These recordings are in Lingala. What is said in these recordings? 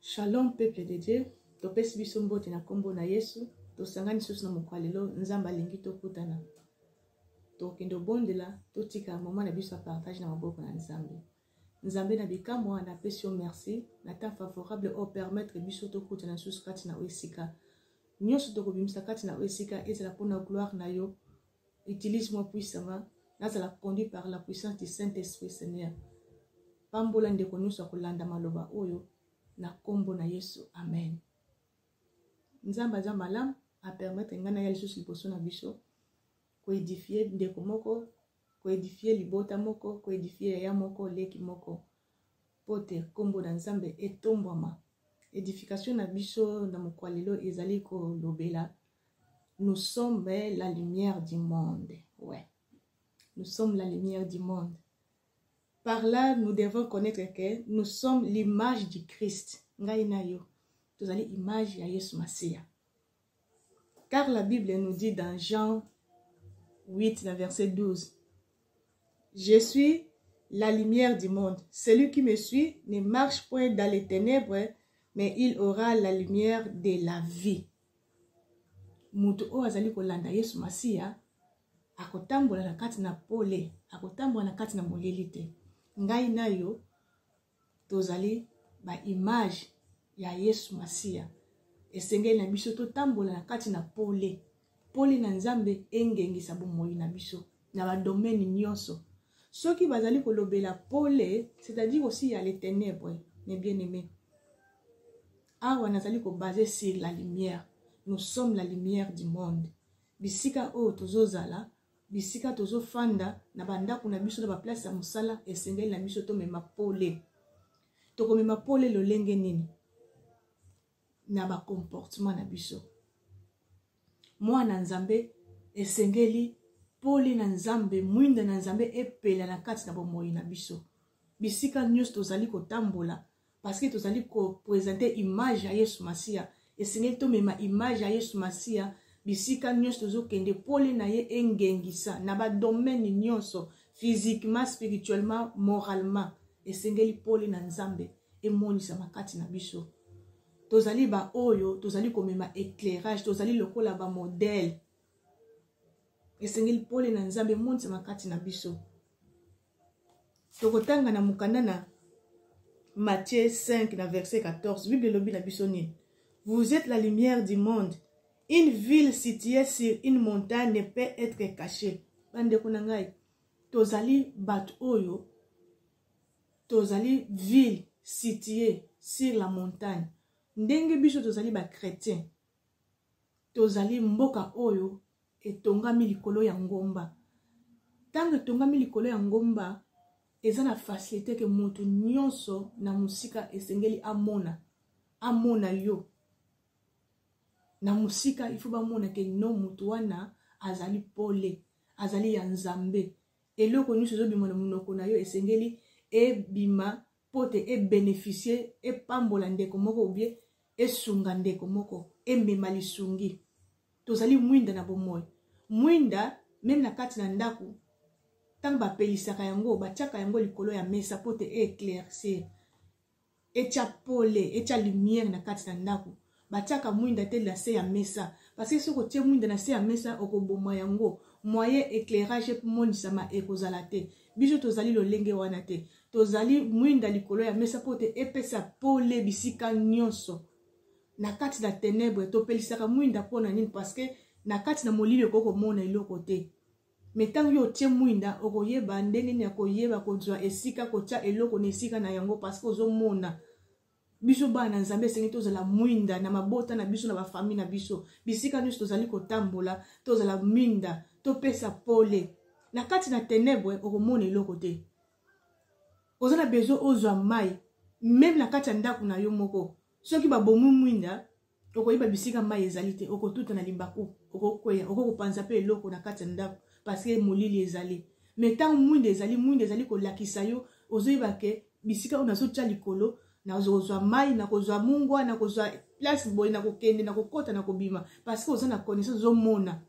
Shalom peuple de Dieu, topesi biso mbote na kombo na Yesu, tosangani susu na mokwalelo nzamba lingi tokutana. Tokendo bondela, totika moment na biso partage na maboko na nzambe. Nzambe na bikamwa na pesio merci, na temps favorable au permettre biso tokutana susu kati na oesika. Nyonso tokobimisa kati na oesika ezala pona gloire na yo. Utilise-moi puissamment, nazala conduit par la puissance du Saint-Esprit Seigneur. Pambola ndeko nyonso akolanda maloba oyo. Na kombo na Yesu, amen. Nzamba za malam a permettre ngana ya lisusu liboso na biso ko édifier ndeko moko, ko édifier libota moko, ko édifier ya moko leki moko. Pote kombo na nzambe etombwama. Édification na biso na mokwalelo ezali ko lobela. Nous sommes la lumière du monde. Ouais. Nous sommes la lumière du monde. Par là, nous devons connaître que nous sommes l'image du Christ. Ngaïnayo. Nous allons l'image de Yesu Masia. Car la Bible nous dit dans Jean 8, verset 12. Je suis la lumière du monde. Celui qui me suit ne marche point dans les ténèbres, mais il aura la lumière de la vie. Mutu o azali kolanda Yesu Masia, akotambola na kati na pole, akotambola na kati na molelite. Ngai na yo tozali ba image ya Yesu Masia. Esengeli na biso totambola na kati na pole. Pole na nzambe engengisa bomoi na biso na ba domaine nyonso. Soki bazali kolobela pole, c'est-à-dire aussi ya les ténèbres, mes bien-aimés. Awa nazali ko baser sur la lumière. Nous sommes la lumière du monde. Bisika o tozozala, bisika tozo fanda na bandako na biso na ba place ya musala esengeli na biso to mema pole. Toko mema pole lolenge nini? Na ba comportement na biso. Mwana nzambe esengeli pole na nzambe, mwinda na nzambe epela na kati na bomoi na biso. Bisika nyonso tozali kotambola parce que tozali ko présenter image ya Yesu Masia. Esengeli to mema image ya Yesu Masia. Bisika nyonso tozokende pole na ye engengisa na ba domaine nyonso physiquement, spirituellement, moralement. Esengeli pole na nzambe emonisa makati na biso. Tozali ba oyo, tozali komema éclairage, tozali lokola ba modèle. Esengeli pole na nzambe emonisa makati na biso. Tokotanga na mukanda na Matthieu 5 na verset 14. Bible lobi na biso ni. Vous êtes la lumière du monde. Une ville située sur une montagne ne peut être cachée. Bande kunangai. Tozali bat oyo. Tozali ville située sur la montagne. Ndenge biso tozali ba chrétien. Tozali mboka oyo etongami likolo ya ngomba. Tango etongami likolo ya ngomba, eza na facilité ke mutu nyonso na musika esengeli amona. Amona yo. Na musika il faut ba mona ke no mutu wana azali pole, azali ya nzambe. Eloko nyonso zo bima na munoko na yo esengeli e bima pote e bénéficier e pambola ndeko moko obie e sunga ndeko moko e mema lisungi. Tozali mwinda na bomoi. Mwinda même na kati na ndaku tanga ba pelisaka yango batiaka yango likolo ya mesa pote e éclaircir. Echa pole, echa lumière na kati na ndaku. Batiaka mwinda te la se ya mesa. Parce que soko tie mwinda na se ya mesa okoboma yango. Moyen éclairage pour monisama ekozala te. Biso tozali lolenge wana te. Tozali mwinda likolo ya mesa pote epesa pole bisika nyonso. Na kati na ténèbre topelisaka mwinda pona nini parce que na kati na molili okoko mona eloko te. Metango yo tie mwinda okoyeba ndenge ni akoyeba kozwa esika kotia eloko na esika na yango parce que ozomona. Biso bana nzambe sengi tozala mwinda na mabota na biso na ba famille na biso. Bisika nyonso tozali kotambola, tozala mwinda, topesa pole. Na kati na ténèbre okomona eloko te. Ozana besoin ozwa mai, même na kati ya ndako na yo moko. Soki ba bomu mwinda, okoyeba bisika mai ezali te, okotuta na limbaku, okokweya, okokopanza pe eloko na kati ya ndako parce que molili ezali. Mais tant mwinda ezali kolakisa yo, ozoyeba ke bisika ona zotia likolo. Na kozwa mai, na kozwa mungwa, na kozwa place boy, na kokende, na kokota, na kobima. Parce que oza na connaissance zomona.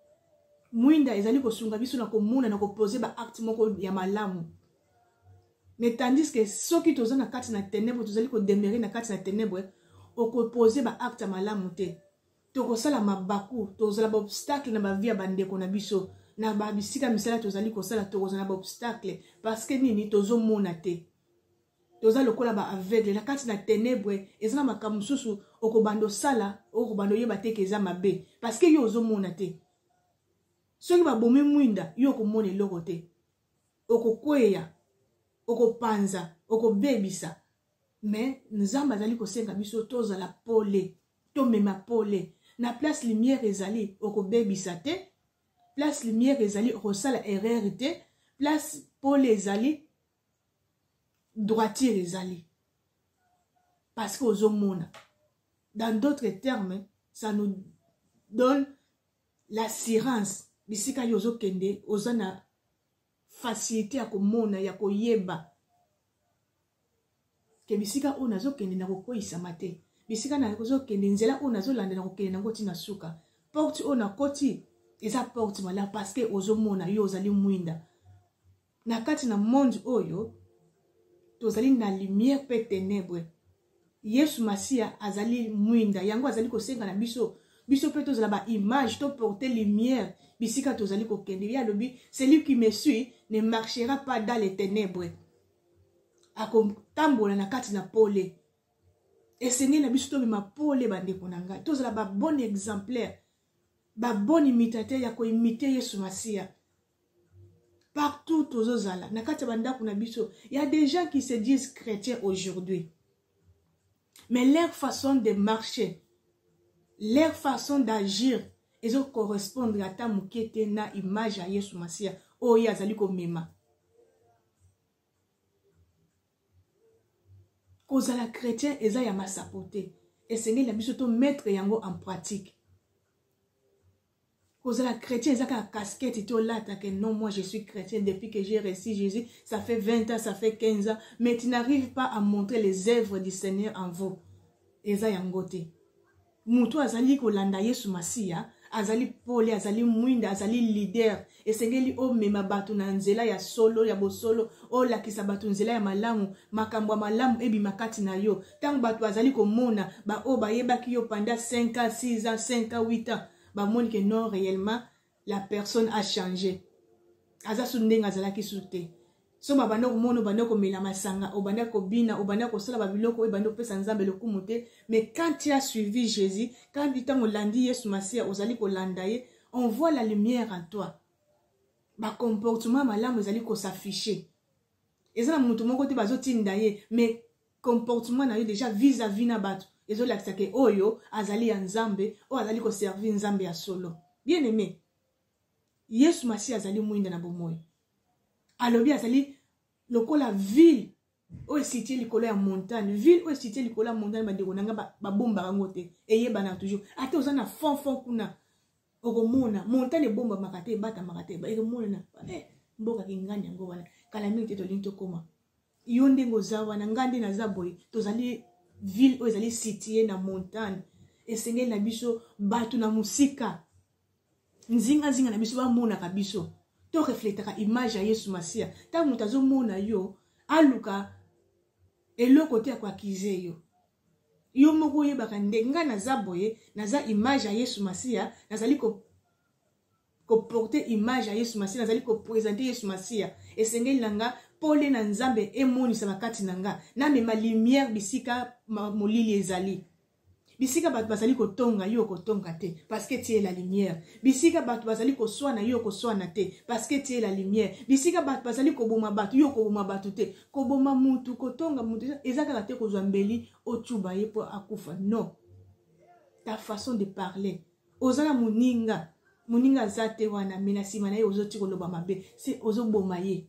Mwinda ezali kosunga biso na komona, na kopose ba acte moko ya malamu. Mais tandis que ceux qui toza na kati na ténèbre, tozali ko demeurer na kati na ténèbre, oko poser ba acte malamu te. Toko sala mabaku, tozala ba obstacle na ba vie bandeko na biso. Na ba bisika misala tozali ko sala tozala ba obstacle parce que nini tozo mona te. Toza lokola ba aveugle na kati na ténèbre, ezana makambo susu oko bando sala, oko bando yeba te ke eza mabe parce que yo ozo mona te. Soki ba bomi mwinda, yo ko mona eloko te. Oko kweya, oko panza, oko bebisa. Mais nzamba azali ko senga biso tozala pole, to mema pole. Na place lumière ezali oko bebisa te. Place lumière ezali oko sala erreur te. Place pole ezali droitier ezali. Parce que ozo mona. Dans d'autres termes, ça nous donne l'assurance. Bisika yozo kende, ozana facilité ya komona, ya koyeba. Ke bisika o nazo kende na kokoisa mate. Bisika na kozo kende nzela o nazo landa na kokende na ngoti na suka. Porte o na koti, eza porte mala parce que ozo mona yo ozali mwinda. Na kati na monde oyo, tozali na lumière pe ténèbre. Yesu Masia azali mwinda, yango azali kosenga na biso. Biso pe tozala ba image, to porter lumière. Bisika tozali kokende ya lobi, celui qui me suit ne marchera pas dans les ténèbres. Akotambola na kati na pole. Esenge na biso to bima pole bandeko na ngai. Tozala ba bon exemplaire, ba bon imitateur ya ko imiter Yesu Masia. Partout tozozala, na kati bandako na biso, il y a des gens qui se disent chrétiens aujourd'hui. Mais leur façon de marcher, leur façon d'agir, ils ont correspondre à ta moukete na image à Yesu Masia. Oh, ya zali ko mema. Kozala chrétien, eza ya masapote. Et senge la biso to mettre yango en pratique. Kozala chrétien, eza ka casquette to lata que non, moi je suis chrétien depuis que j'ai reçu Jésus. Ça fait 20 ans, ça fait 15 ans. Mais tu n'arrives pas à montrer les œuvres du Seigneur en vous. Eza yangote. Mutu azali kolanda Yesu Masia. Azali pole, azali mwinda, azali leader. Esengeli o mema batu na nzela ya solo, ya bosolo. O lakisa batu nzela ya malamu. Makambwa malamu ebi makati na yo. Tangu batu azali komona. Ba o ba yeba ki yo panda 5 ans, 6 ans, 5 ans, 8 ans. Ba moni que non réellement la personne a changé. Aza sundenga azala ki sute. So ba banda komono banda ko mela masanga, o banda ko bina, o banda ko sala ba biloko e banda pesa nzambe le kumute. Mais quand tu as suivi Jésus, quand tu t'as landi Yesu Masia, ozali ko landaye, on voit la lumière en toi. Ba comportement malamu ozali ko s'afficher. Ezana mutu moko te bazoti ndaye, mais comportement na yo déjà vis-à-vis na batu. Ezo lakisa ke oyo azali ya nzambe, o azali ko servir nzambe ya solo. Bien aimé. Yesu Masia azali mwinda na bomoyo. Alobi azali lokola ville o situé likolo ya montagne, ville o situé likolo ya montagne bandeko nanga ba bomba rango te eyeba toujours ate ozana fond kuna okomona montagne bomba makate bata makate ba ekomona mboka kingani yango wana kala mingi te tolinto koma yo ndengo zawa na ngandi na zaboy tozali ville o ezali situé na montagne esengeli na biso batu na musika nzinga zinga na biso ba mona ka biso to reflétera image ya Yesu Masia. Ta mutazo mona yo, aluka, eloko te kwa kize yo. Yo moko ye bakande, nga na zaboye, na za image ya Yesu Masia, nazali ko porter image ya Yesu Masia, nazali ko présenter Yesu Masia. Esengeli nanga, pole na nzambe, emoni sa makati nanga. Na me ma lumière bisika molili ezali. Bisika batu bazali kotonga yo kotonga te parce que tu es la lumière. Bisika batu bazali koswana yo koswana te parce que tu es la lumière. Bisika batu bazali koboma batu yo koboma batu te. Koboma mutu kotonga mutu ezaka te kozwa mbeli otuba ye po akufa. Non. Ta façon de parler. Ozana muninga zate wana menasima na ye ozoti koloba mabe. C'est ozoboma ye.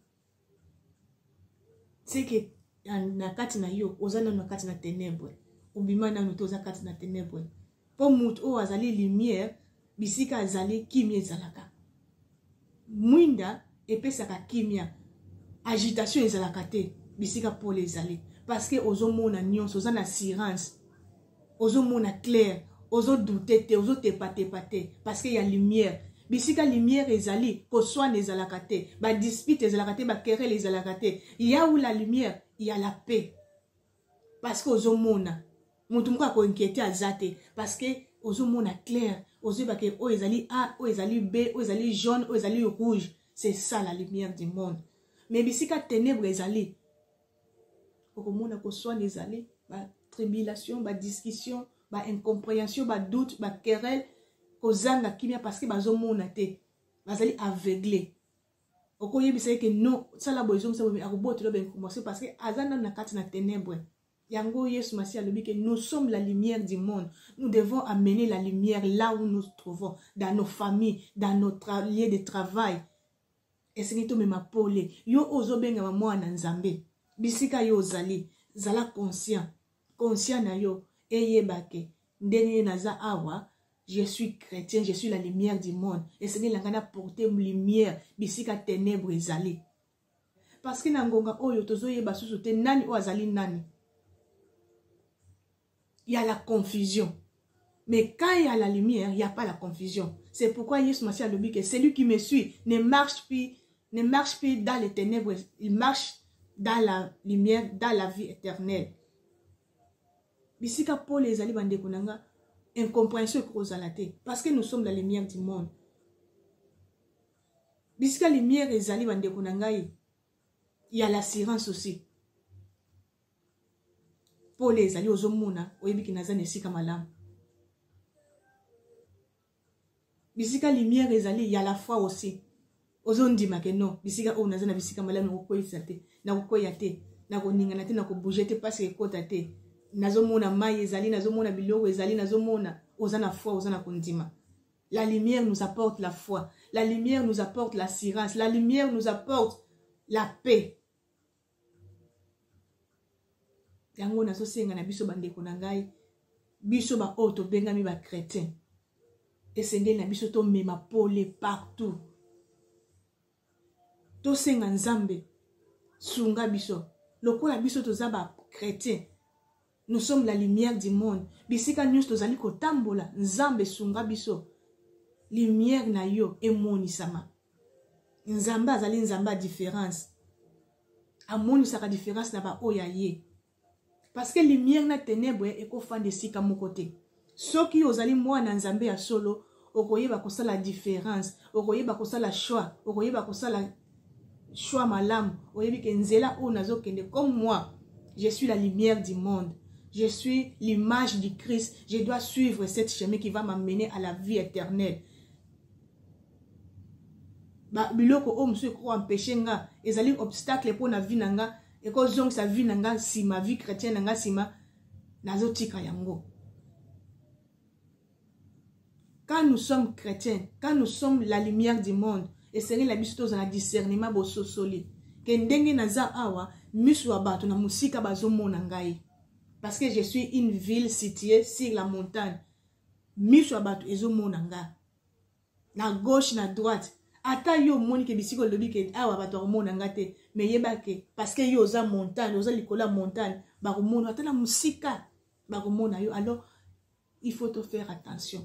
C'est que na kati na yo ozana na kati na ténèbres. Obimana nutoza kati na ténèbres. Po mutu o azali lumière, bisika azali kimia ezalaka. Mwinda epesaka kimia. Agitation ezalaka te, bisika pole ezali. Parce que ozomona nyonso, ozana assurance. Ozomona clair, ozo douter te, ozo te pate. Parce que y a lumière. bisika lumière ezali koswana ezalaka te, ba dispute ezalaka te, ba querelle ezalaka te. Il y a où la lumière, il y a la paix. Parce que ozomona mutu moko akoinquiéter azate parce que ozomona clair, ozoyeba ke o ezali A, o ezali B, o ezali jaune, o ezali rouge. C'est ça la lumière du monde. Mais bisika ténèbres ezali okomona koswana ezali ba tribulation, ba discussion, ba incompréhension, ba doute, ba querelle, kozanga kimia parce que bazomona te, bazali aveuglé. Okoyebisa ke non, ça la boison ça veut akoboto ben commencer parce que azana na kati na ténèbres. Yango Yesu Masia le dit que nous sommes la lumière du monde. Nous devons amener la lumière là où nous nous trouvons, dans nos familles, dans notre lieu de travail. Et c'est tout même appelé. Yo ozo benga mwa na nzambe. Bisika yo zali, zala conscient. Conscient na yo eyebake. Ndenge naza awa, je suis chrétien, je suis la lumière du monde. Et c'est la ngana porter lumière bisika ténèbres zali. Parce que nangonga oyo tozo yeba susu te nani o azali nani. Il y a la confusion. Mais quand il y a la lumière, il n'y a pas la confusion. C'est pourquoi Jésus Masia le dit que celui qui me suit ne marche plus dans les ténèbres. Il marche dans la lumière, dans la vie éternelle. Bisika Paul et Zali bande kunanga incompréhension causalité parce que nous sommes la lumière du monde. Bisika lumière et Zali bande kunanga il y a l'assurance aussi. Pour les alliés aux hommes, oyebi ki naza nesika malamu. Bisika lumière ezali, il y a la foi aussi. Ozo ndima ke non, bisika o naza na bisika malamu okoyisa te, na kokoya te, na koningana te, na ko bouger te parce que kota te. Nazo mona mai ezali, nazo mona biloko ezali, nazo mona oza na foi, oza na kondima. La lumière nous apporte la foi. La lumière nous apporte l'assurance. La lumière nous apporte la paix. Yango nazo senga na biso bandeko na ngai biso ba oto bengami ba chrétien esengeli na biso to mema pole partout to senga nzambe sunga biso lokola biso toza ba chrétien nous sommes la lumière du monde bisika nyuso tozali kotambola nzambe sunga biso lumière na yo emonisama nzambe azali nzambe différence amonisaka différence na ba oya ye. Parce que lumière na ténèbre eko fande sika mokote. Soki ozali mwana nzambe ya solo, okoyeba kosala différence, okoyeba kosala choix, okoyeba kosala choix malamu, oyebi ke nzela o nazo kende comme moi. Je suis la lumière du monde. Je suis l'image du Christ. Je dois suivre cette chemin qui va m'amener à la vie éternelle. Ba biloko o msu ko empêcher nga, ezali obstacle pour na vie nanga. Et quand on sa vie nanga si ma vie chrétienne nanga si ma nazotika yango. Quand nous sommes chrétiens, quand nous sommes la lumière du monde, et c'est la biso dans le discernement boso soli. Que ndenge naza awa misu abatu na musika bazomona ngai. Parce que je suis une ville située sur la montagne. Misu abatu ezomona nga. Na gauche na droite. Ata yo moni ke bisiko lobi ke awa bato mona ngate me yeba ke parce que yo za montagne oza likola montagne ba mona ata na musika ba mona yo. Alors il faut te faire attention.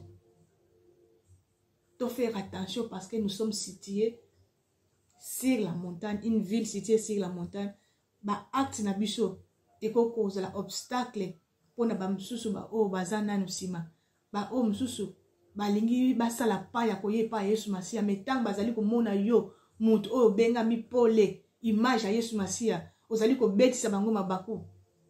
Te faire attention parce que nous sommes situés sur la montagne, une ville située sur la montagne. Ba acte na biso eko cause la obstacle pona ba msusu ba o bazana nusima ba o msusu balingi basala pa ya koye pa Yesu Masia metang bazali komona yo mutu oyo benga mi pole image ya Yesu Masia ozali ko betisa bango mabaku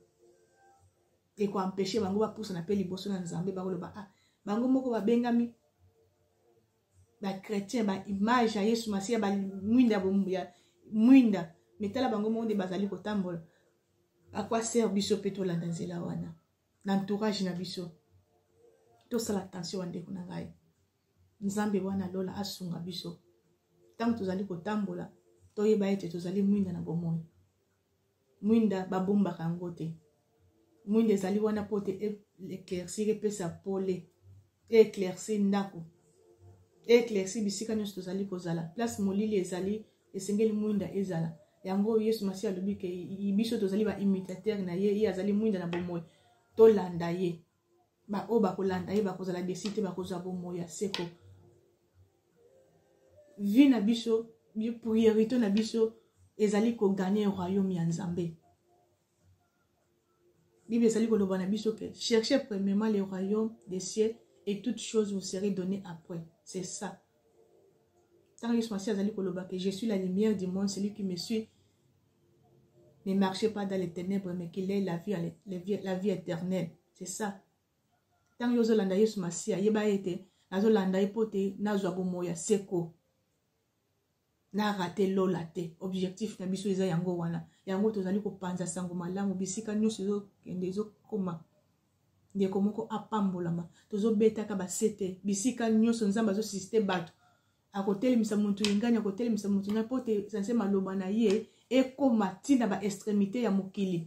e ko empêcher bango ba poussa na pe liboso na nzambe ba koloba bango moko ba benga mi ba chrétien ba image ya Yesu Masia ba mwinda bombuya mwinda metala bango monde bazali ko tambola akwa ser biso peto la nzela wana na entourage na biso. To sala attention wande kuna ngai. Nzambe wana lola asunga biso. Tangu tozali kotambola, to yeba ete tozali mwinda na bomoi. Mwinda babomba kangote. Mwinda ezali wana pote éclaircir pesa pole. Éclaircir ndako. Éclaircir bisika nyonso tozali kozala. Place molili ezali esengeli mwinda ezala. Yango Yesu Masia lobi ke biso tozali ba imitateur na ye azali mwinda na bomoi. To landa ye. Ba o ba kolanda ye ba kozala desite ba kozwa bomo ya seko. vie na biso priorité na biso ezali ko gagner royaume ya Nzambe. Bible ezali ko loba na biso que cherchez premièrement le royaume des cieux et toutes choses vous serez données après. C'est ça. Tant que Jésus azali ko loba que je suis la lumière du monde, celui qui me suit ne marchez pas dans les ténèbres mais qu'il ait la vie éternelle. C'est ça. Tant que Yozolanda Yesu Masia yeba ete nazolanda ipote nazwa bomoya seko na raté lola te. Objectif na biso eza yango wana. Yango tozali ko panza sango malamu bisika nyuso zo kende zo koma. Ndeko moko apambolama. Tozo betaka basete bisika nyuso nzamba zo siste bato. Akotelemisa muntu inganya akotelemisa muntu na pote sanse maloba na ye ekoma tina ba extrémité ya mokili.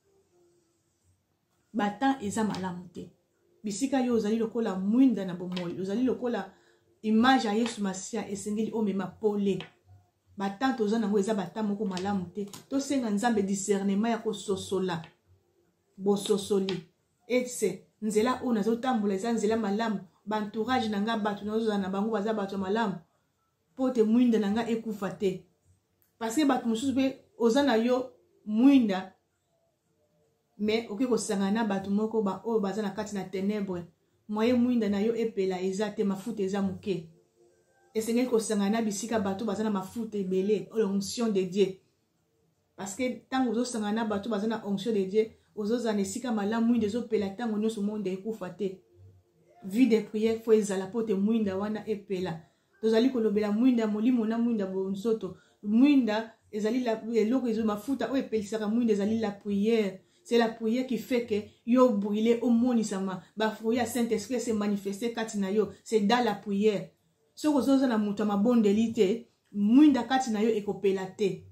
Bata eza malamu te. Bisika yo ozali lokola mwinda na bomoyi, ozali lokola image ya Yesu Masia esengeli omema pole. Bata toza nango eza bata moko malamu te. To senga Nzambe discernement ya ko sosola. Bo sosoli. Etse nzela ona zo tambola eza nzela malamu. Bantourage nanga batu nazo na bango baza batu malamu. Pote mwinda nanga ekufa te. Parce que batu mususu pe ozana yo mwinda mais oké ko sangana batu moko ba o baza na kati na ténèbres moye mwinda na yo epela eza te mafuta eza muke esengeli ko sangana bisika batu baza na mafuta ebele l'onction de Dieu parce que tango ozo sangana batu baza na onction de Dieu ozo za nesika malamu mwinda ezo pela tango nyonso monde ekufa te vie de prière fo ezala pote mwinda wana epela tozali kolobela mwinda molimo na mwinda bonzoto mwinda ezali la eloko ezo mafuta o epelisaka mwinda ezali la prière. C'est la prière qui fait que yo brûlé au monisama. Ba fruit à Saint-Esprit se manifester katina yo. C'est dans la prière. Ce que vous na muta ma bondelité, mwinda katina yo ekopelate.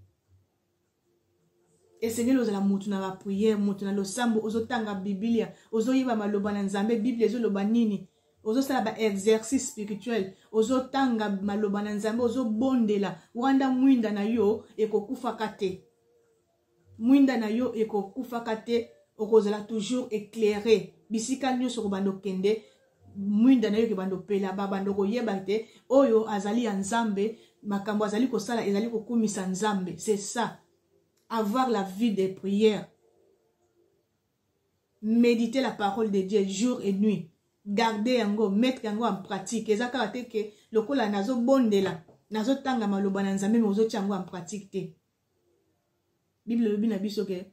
Et Seigneur ozala mutu na la prière, mutu na lo sambo ozo tanga Biblia, ozo yiba maloba na Nzambe Bible ezo loba nini. Ozo sala ba exercice spirituel, ozo tanga maloba na Nzambe ozo bondela, wanda mwinda na yo ekokufa kate. Mwinda na yo eko kufaka te okozala toujours éclairé bisika nyonso ko bando kende mwinda na yo ke bando pela ba bando ko yeba te oyo azali ya Nzambe makambo azali ko sala ezali ko kumisa Nzambe. C'est ça, avoir la vie de prière, méditer la parole de Dieu jour et nuit, garder yango, mettre yango en pratique. Ezaka te ke lokola nazo bondela nazo tanga maloba na Nzambe mozo tiango en pratique te. Bible le bina biso que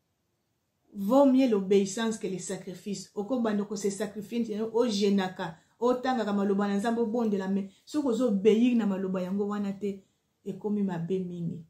vaut mieux l'obéissance que les sacrifices. Oko bando ko se sacrifier o jenaka o tanga ka maloba na Nzambe bonde la me soko zo obéir na maloba yango wana te ekomi mabe mingi.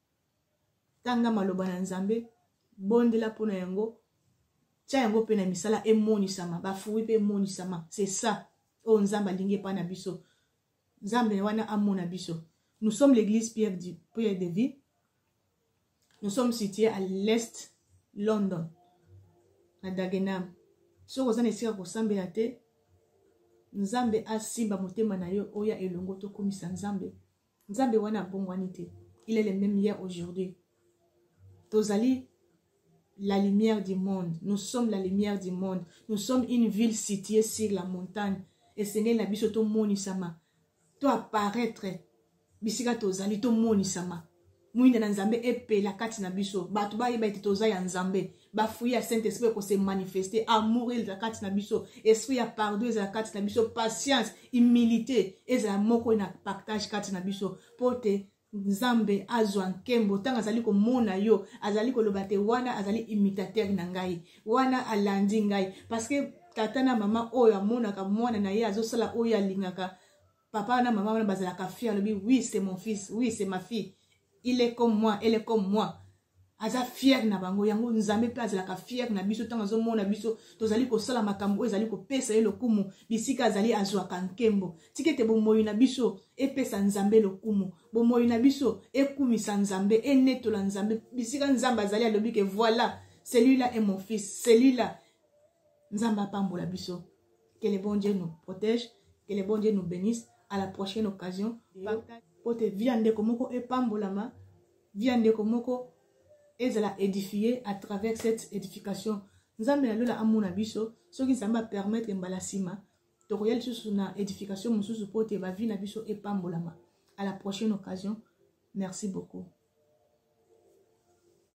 Tanga maloba na Nzambe bonde la pona yango tia yango pe na misala emoni sama ba fruit pe emoni sama. C'est ça o Nzambe alingi pa na biso. Nzambe wana amona biso. Nous sommes l'église Pierre de Vie. Nous sommes situés à l'est London, à Dagenham. Si vous avez essayé de vous te, Nzambe asimba motema na yo oya elongo to komisa Nzambe. Nzambe wana bongwanite. Il est le même hier aujourd'hui. Tozali la lumière du monde. Nous sommes la lumière du monde. Nous sommes une ville située sur la montagne. Et Seigneur na biso to moni sama. To apparaître bisika tozali to moni sama. Mwinda na Nzambe epela kati na biso batu ba yeba ete toza ya Nzambe ba fruit ya Saint-Esprit ko se manifester amour ezala kati na biso esprit ya pardon ezala kati na biso patience humilité ezala moko na partage kati na biso pote Nzambe azwa nkembo tanga azali ko mona yo azali ko loba te wana azali imitateur na ngai wana alandi ngai parce que tata na mama oyo amonaka mwana na ye azosala oyo alingaka papa na mama wana bazalaka fier lobi oui c'est mon fils oui c'est ma fille. Il est comme moi, elle est comme moi. Aza fier na bango yango Nzambe pe azalaka fier na biso tanga zo mona biso tozali ko sala makambo ezali ko pesa ye lokumu bisika azali azwa kankembo tikete bomoyi na biso epesa Nzambe lokumu bomoyi na biso ekumisa Nzambe enetola Nzambe bisika Nzambe azali alobi ke voilà celui-là est mon fils celui-là Nzambe apambola biso. Que le bon Dieu nous protège, que le bon Dieu nous bénisse. À la prochaine occasion. Pote viande komoko epambolama viande komoko ezala édifier à travers cette édification. Nzambe na lola amuna biso soki Nzambe permettre mbala sima tokoyel susu na édification mususu pote ba vie na biso epambolama. À la prochaine occasion. Merci beaucoup.